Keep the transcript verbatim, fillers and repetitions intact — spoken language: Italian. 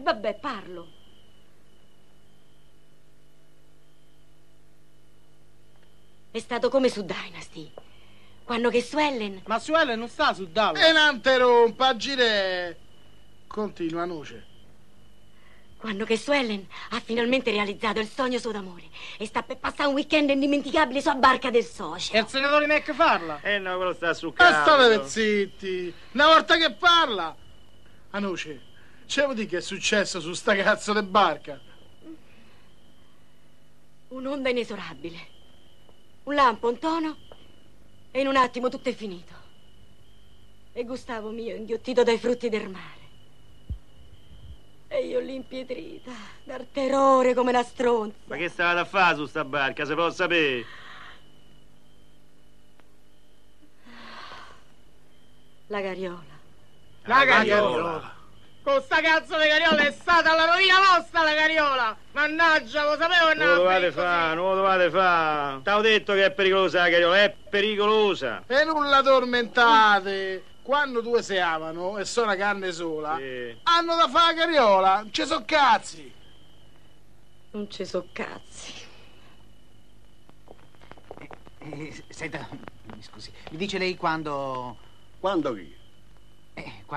E vabbè, parlo. È stato come su Dynasty, quando che su Ellen... Ma su Ellen non sta su Dallas. E non te rompa, gire. Continua, Noce. Quando che su Ellen ha finalmente realizzato il sogno suo d'amore e sta per passare un weekend indimenticabile sulla barca del socio. E il senatore McFarlane? Eh no, quello sta su Ma casa. state zitti. Una volta che parla. A Noce, ce vuoi dire che è successo su sta cazzo di barca? Un'onda inesorabile. Un lampo, un tono e in un attimo tutto è finito. E Gustavo mio inghiottito dai frutti del mare. E io lì impietrita, dal terrore come una stronza. Ma che stavate a fare su sta barca, se può sapere? La cariola. La cariola. cariola. Con sta cazzo di cariola è stata la rovina vostra la cariola. Mannaggia, lo sapevo che Non lo dovete fare, non lo dovete fare. T'avevo detto che è pericolosa la cariola, è pericolosa. E non la tormentate. Quando due si amano e sono carne sola, Sì. hanno da fare la cariola. Non ci so cazzi. Non ci so cazzi. Eh, senta, mi scusi, mi dice lei quando... Quando chi? Eh,